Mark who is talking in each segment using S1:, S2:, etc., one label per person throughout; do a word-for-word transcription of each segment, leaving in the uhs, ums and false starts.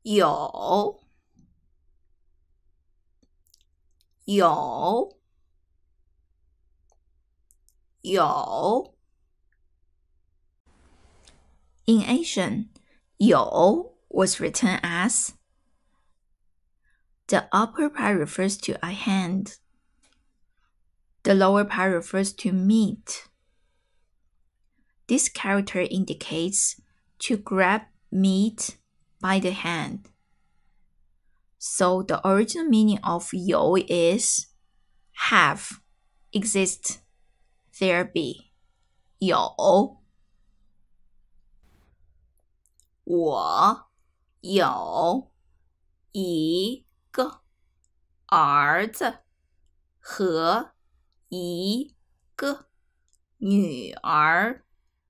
S1: 有有有
S2: In Asian, 有 was written as the upper part refers to a hand. The lower part refers to meat. This character indicates to grab meat by the hand. So the original meaning of 有 is have, exist, there be. 有
S1: 我有一个儿子和一个女儿。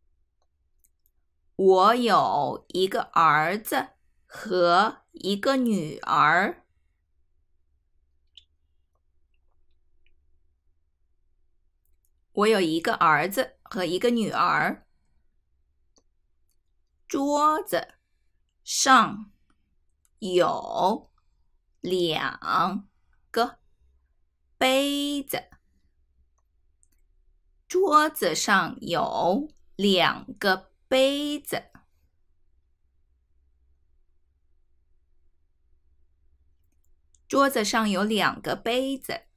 S1: 我有一个儿子和一个女儿。我有一个儿子和一个女儿。桌子上有两个杯子。桌子上有两个杯子。桌子上有两个杯子。